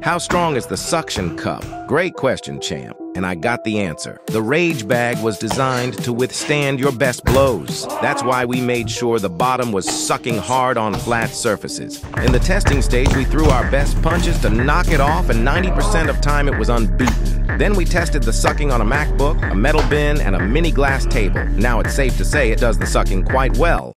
How strong is the suction cup? Great question, champ. And I got the answer. The Rage Bag was designed to withstand your best blows. That's why we made sure the bottom was sucking hard on flat surfaces. In the testing stage, we threw our best punches to knock it off, and 90% of time it was unbeaten. Then we tested the sucking on a MacBook, a metal bin, and a mini glass table. Now it's safe to say it does the sucking quite well.